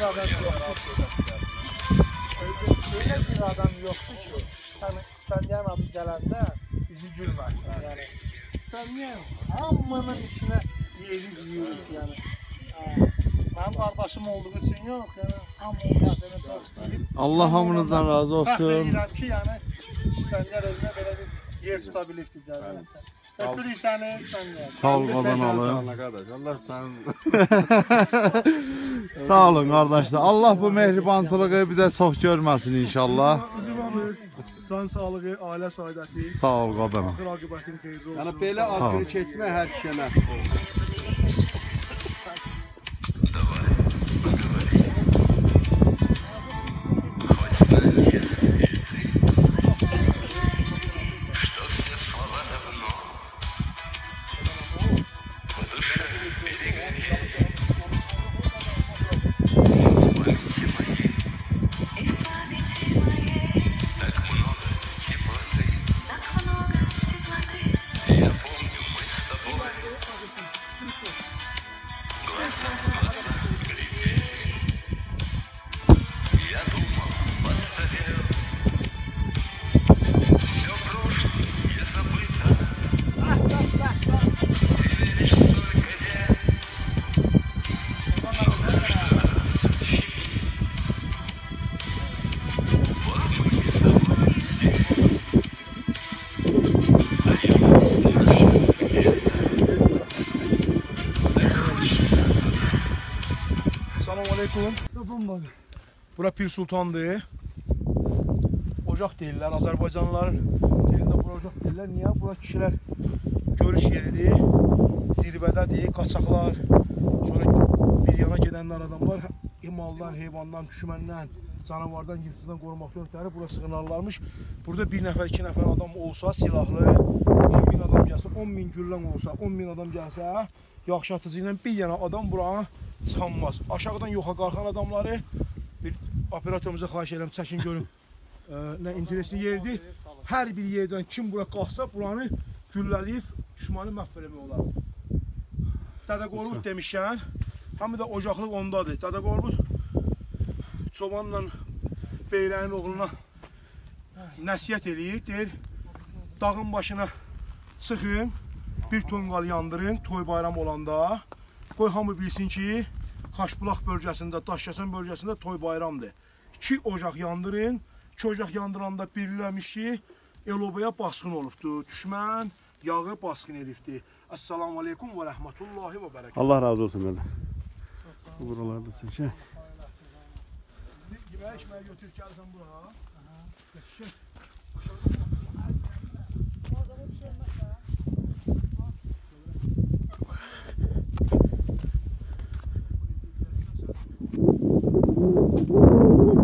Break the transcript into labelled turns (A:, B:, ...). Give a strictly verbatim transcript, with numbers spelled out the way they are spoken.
A: bir adam yoktu ki. Öyle bir adam yoktu ki. Hani İspanya'nın adı gelende bizi gülməsin. Yani İspanya'nın hamının içine yeri yürüdük yani. Benim kardeşim olduğu için yok yani. Hamının kadını çok isteyip.
B: Allah hamınızdan razı olsun.
A: Fəxr edirəm ki yani İspanya özünə belə bir yer tutabilirdi cəmiyyətdə. Öpürük səni İspanya.
B: Sağ ol Qazanalı.
C: Allah sənin.
B: Sağ olun kardeşler. Allah bu mehribancılığı bize çok görmesin inşallah.
A: Can sağlığı, ailə saadəti.
B: Sağ ol Qadana.
A: Axır aqibətin xeyirli olsun.
C: Yəni belə akırı keçmək hər kişiyə nəsib olur.
A: Selamünaleyküm. Bura Pir Sultan'dır. Ocaq deyirlər. Azərbaycanlıların dilində bura ocaq deyirlər. Niyə? Bura kişilər görüş yeridir. Zirvədədir. Qaçaqlar. Sonra bir yana gedənlər adamlar himaldan, heyvandan, düşməndən, canavardan, yırtıcıdan qorumaq yöntələri bura sığınarlarmış. Burada bir nəfər, iki nəfər adam olsa silahlı, on min adam gəlsə, on min güllən olsa, on min adam gəlsə, yaxşı atıcı ilə bir yana adam bura çıxanmaz. Aşağıdan yoxa qalxan adamları bir operatörümüzə xahiş edirəm, çəkin görün. E, nə interesli yerdir. Hər bir yerdən kim bura qalxsa, buranı gülləliyib düşmanı məhv eləmək olar. Dədə Qorqud demişkən, həm də ocaqlıq ondadır. Dədə Qorqud çobanla beylənin oğluna nəsiyyət eləyir, deyir, dağın başına çıxın, bir tonqal yandırın, toy bayram olanda. Qoy hamı bilsin ki, Xaçbulaq bölgəsində, Daşkəsən bölgəsində toy bayramdır. İki ocaq yandırın, iki ocaq yandıranda bilirləmiş ki, el-obaya basqın olubdur. Düşmən yağı basqın edibdir. Esselamu aleykum və rəhmətullahi və bərəkət.
B: Allah razı olsun belə. Buralarda seçək.
A: Yeməyə içməyə götürüb gəlsən bura. Geçin. Aşağıda